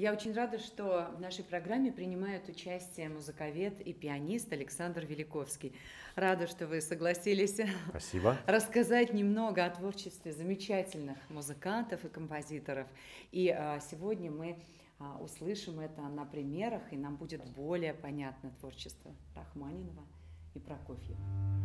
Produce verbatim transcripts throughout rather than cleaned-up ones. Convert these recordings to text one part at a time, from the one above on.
Я очень рада, что в нашей программе принимает участие музыковед и пианист Александр Великовский. Рада, что вы согласились Спасибо. рассказать немного о творчестве замечательных музыкантов и композиторов. И а, сегодня мы а, услышим это на примерах, и нам будет более понятно творчество Рахманинова и Прокофьева.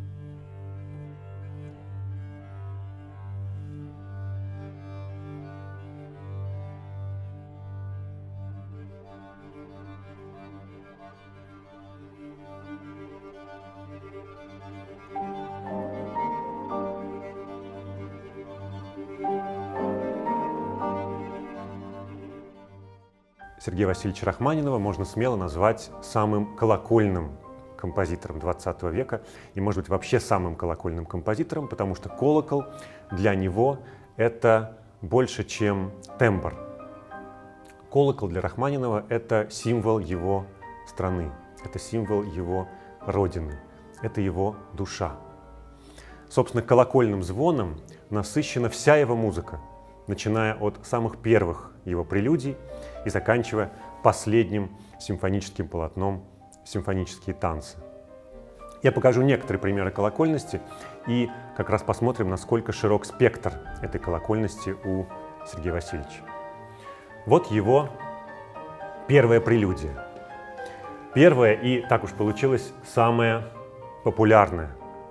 Сергея Васильевича Рахманинова можно смело назвать самым колокольным композитором двадцатого века и, может быть, вообще самым колокольным композитором, потому что колокол для него — это больше, чем тембр. Колокол для Рахманинова — это символ его страны, это символ его родины, это его душа. Собственно, колокольным звоном насыщена вся его музыка, начиная от самых первых его прелюдий и заканчивая последним симфоническим полотном «Симфонические танцы». Я покажу некоторые примеры колокольности и как раз посмотрим, насколько широк спектр этой колокольности у Сергея Васильевича. Вот его первая прелюдия. Первая и, так уж получилось, самая популярная.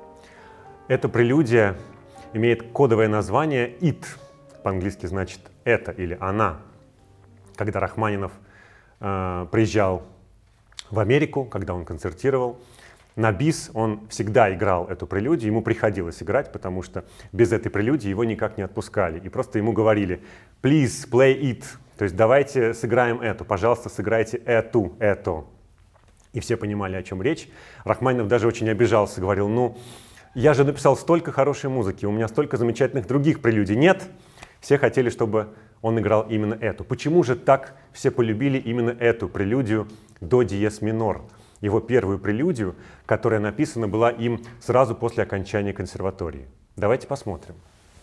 Эта прелюдия имеет кодовое название «It». По-английски значит «это» или «она». Когда Рахманинов э, приезжал в Америку, когда он концертировал, на бис он всегда играл эту прелюдию, ему приходилось играть, потому что без этой прелюдии его никак не отпускали. И просто ему говорили «please play it», то есть давайте сыграем эту, пожалуйста, сыграйте эту, эту. И все понимали, о чем речь. Рахманинов даже очень обижался, говорил: ну, я же написал столько хорошей музыки, у меня столько замечательных других прелюдий. Нет, все хотели, чтобы он играл именно эту. Почему же так все полюбили именно эту прелюдию до диез минор? Его первую прелюдию, которая написана была им сразу после окончания консерватории. Давайте посмотрим.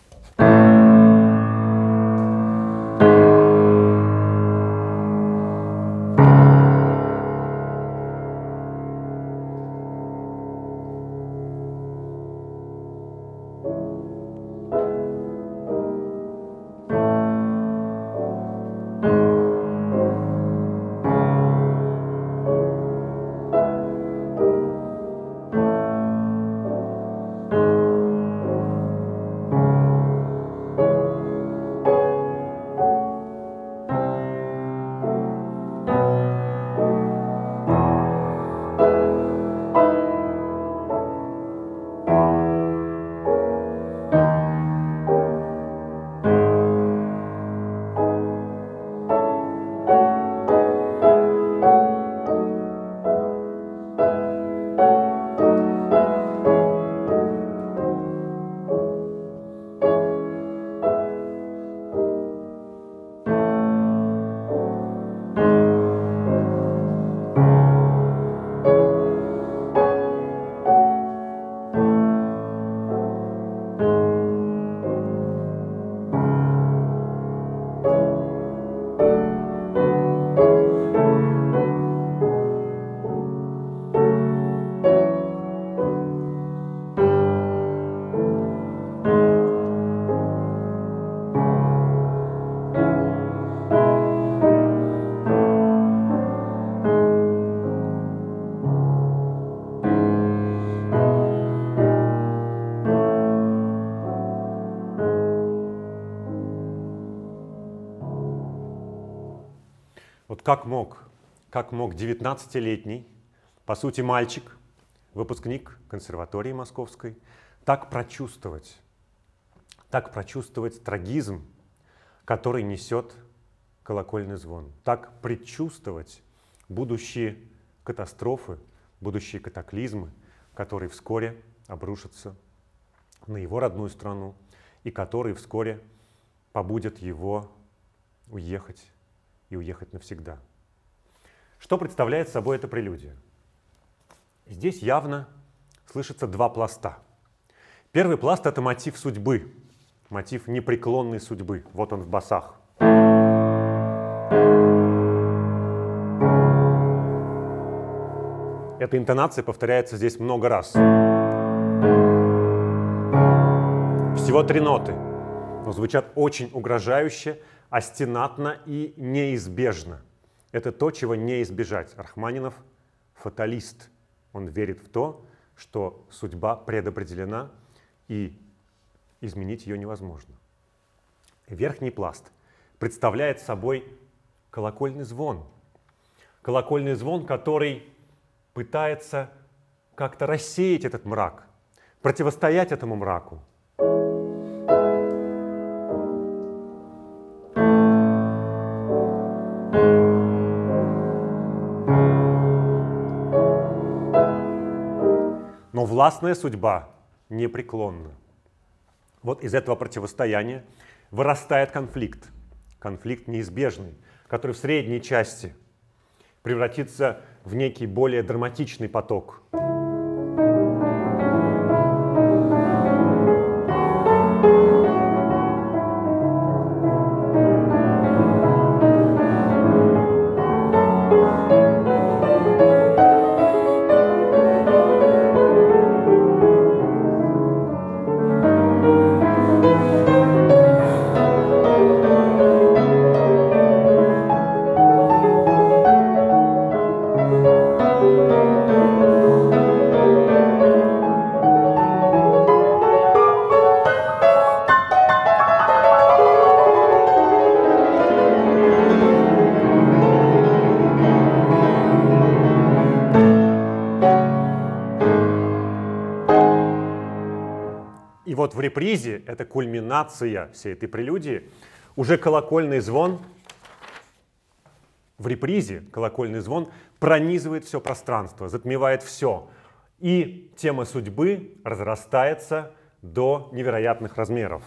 Вот как мог, как мог девятнадцатилетний, по сути мальчик, выпускник консерватории московской, так прочувствовать, так прочувствовать трагизм, который несет колокольный звон, так предчувствовать будущие катастрофы, будущие катаклизмы, которые вскоре обрушатся на его родную страну и которые вскоре побудят его уехать и уехать навсегда. Что представляет собой эта прелюдия? Здесь явно слышатся два пласта. Первый пласт — это мотив судьбы, мотив непреклонной судьбы. Вот он в басах. Эта интонация повторяется здесь много раз. Всего три ноты, но звучат очень угрожающе, остенатно и неизбежно. Это то, чего не избежать. Рахманинов — фаталист. Он верит в то, что судьба предопределена, и изменить ее невозможно. Верхний пласт представляет собой колокольный звон. Колокольный звон, который пытается как-то рассеять этот мрак, противостоять этому мраку. Но властная судьба непреклонна. Вот из этого противостояния вырастает конфликт. Конфликт неизбежный, который в средней части превратится в некий более драматичный поток. И вот в репризе, это кульминация всей этой прелюдии, уже колокольный звон, в репризе колокольный звон пронизывает все пространство, затмевает все. И тема судьбы разрастается до невероятных размеров.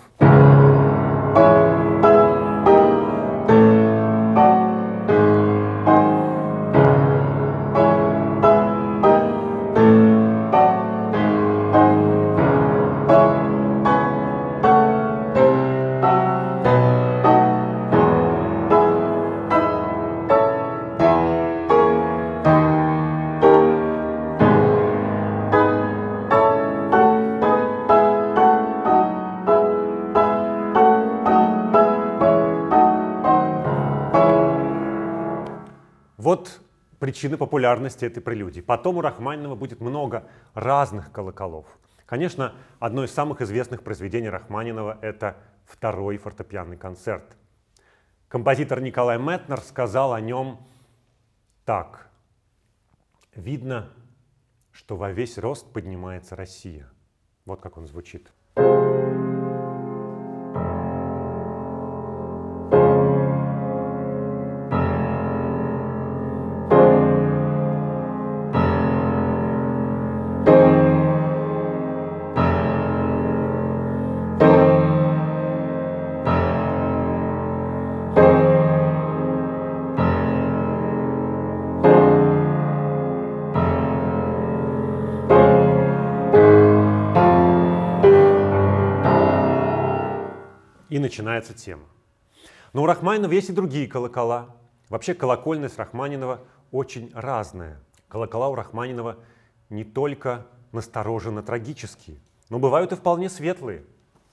Вот причины популярности этой прелюдии. Потом у Рахманинова будет много разных колоколов. Конечно, одно из самых известных произведений Рахманинова — это второй фортепианный концерт. Композитор Николай Метнер сказал о нем так: «Видно, что во весь рост поднимается Россия». Вот как он звучит. И начинается тема. Но у Рахманинова есть и другие колокола. Вообще колокольность Рахманинова очень разная. Колокола у Рахманинова не только настороженно трагические, но бывают и вполне светлые.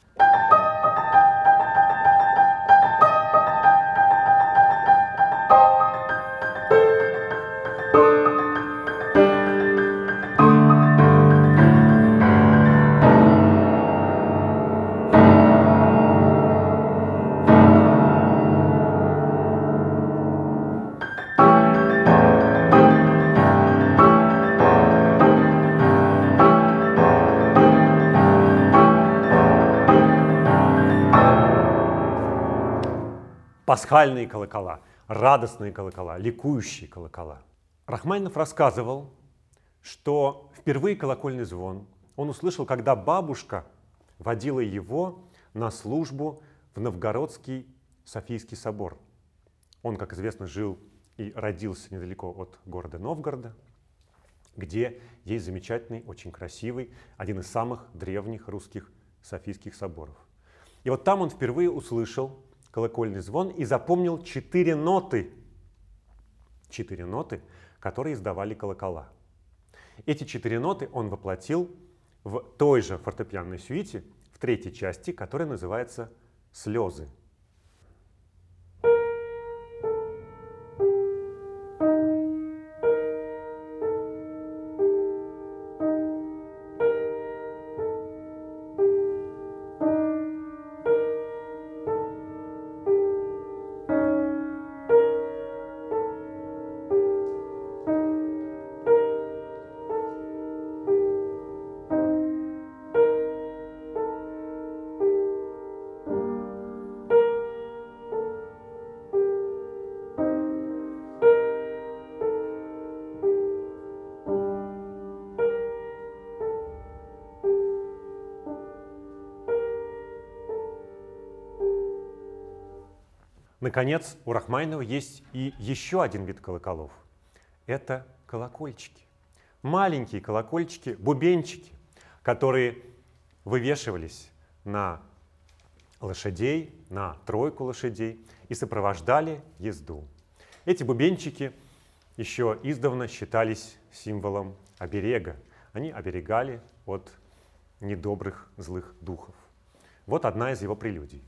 Пасхальные колокола, радостные колокола, ликующие колокола. Рахманинов рассказывал, что впервые колокольный звон он услышал, когда бабушка водила его на службу в Новгородский Софийский собор. Он, как известно, жил и родился недалеко от города Новгорода, где есть замечательный, очень красивый, один из самых древних русских Софийских соборов. И вот там он впервые услышал колокольный звон и запомнил четыре ноты, четыре ноты, которые издавали колокола. Эти четыре ноты он воплотил в той же фортепианной сюите, в третьей части, которая называется «Слезы». Наконец, у Рахманинова есть и еще один вид колоколов. Это колокольчики. Маленькие колокольчики, бубенчики, которые вывешивались на лошадей, на тройку лошадей и сопровождали езду. Эти бубенчики еще издавна считались символом оберега. Они оберегали от недобрых злых духов. Вот одна из его прелюдий.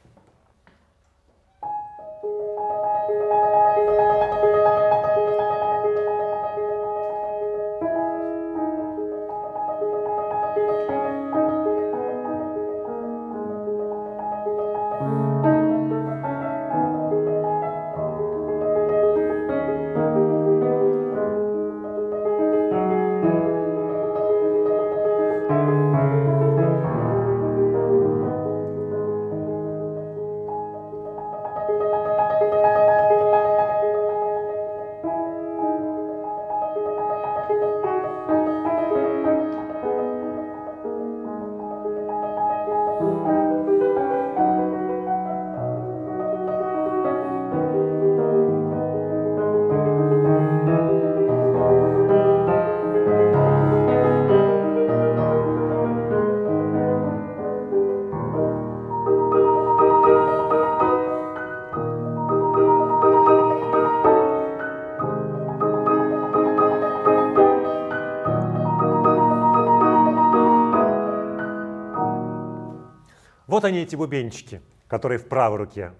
Вот они, эти бубенчики, которые в правой руке.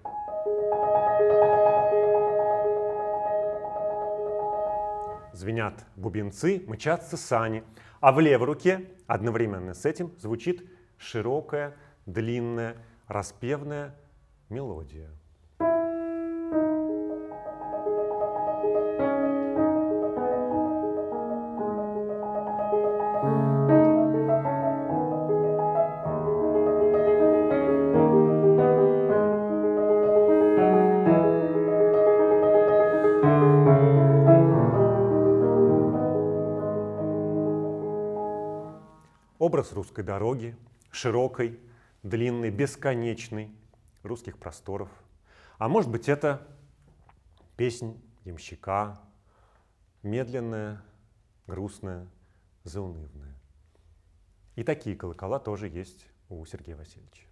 Звенят бубенцы, мчатся сани, а в левой руке одновременно с этим звучит широкая, длинная, распевная мелодия. Образ русской дороги, широкой, длинной, бесконечной, русских просторов. А может быть, это песнь ямщика, медленная, грустная, заунывная. И такие колокола тоже есть у Сергея Васильевича.